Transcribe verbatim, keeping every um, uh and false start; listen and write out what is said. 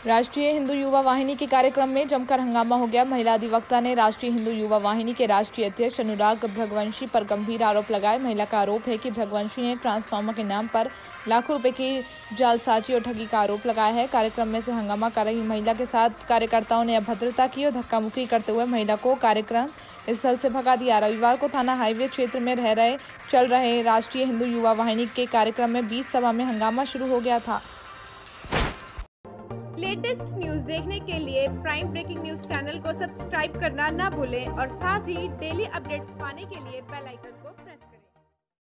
राष्ट्रीय हिंदू युवा वाहिनी के कार्यक्रम में जमकर हंगामा हो गया। महिला अधिवक्ता ने राष्ट्रीय हिंदू युवा वाहिनी के राष्ट्रीय अध्यक्ष अनुराग भृगवंशी पर गंभीर आरोप लगाए। महिला का आरोप है कि भृगवंशी ने ट्रांसफार्मर के नाम पर लाखों रुपए की जालसाजी और ठगी का आरोप लगाया है। कार्यक्रम में से हंगामा कर रही महिला के साथ कार्यकर्ताओं ने अभद्रता की और धक्का मुक्की करते हुए महिला को कार्यक्रम स्थल से भगा दिया। रविवार को थाना हाईवे क्षेत्र में रह रहे चल रहे राष्ट्रीय हिंदू युवा वाहिनी के कार्यक्रम में बीच सभा में हंगामा शुरू हो गया था। लेटेस्ट न्यूज देखने के लिए प्राइम ब्रेकिंग न्यूज चैनल को सब्सक्राइब करना ना भूलें और साथ ही डेली अपडेट्स पाने के लिए बेल आइकन को प्रेस